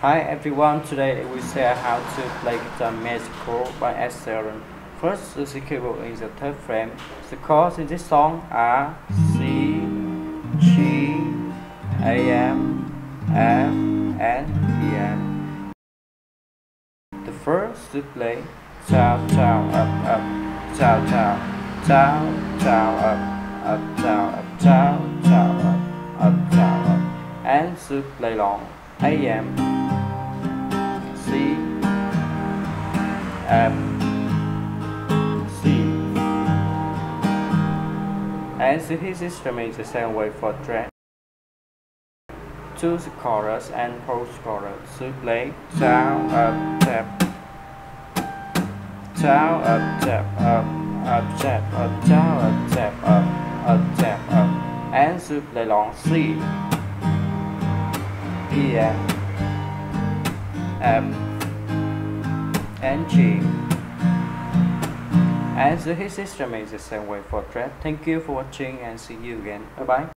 Hi everyone, today we share how to play guitar magical by Sheeran. First, the keyboard in the third frame. The chords in this song are C, G, AM, F, and EM. The first to play down, down, up, down, down, down, down, up, down, down, down, up, down, up, and to play long AM, C, F, C, and the his instrument the same way for track. Choose the chorus and post-chorus to play down, up, tap, down, up, tap, up, tap, up, down, up, tap, up, tap, up, and to play long C, E, F, and G. And the his instrument is the same way for track. Thank you for watching and see you again. Bye bye.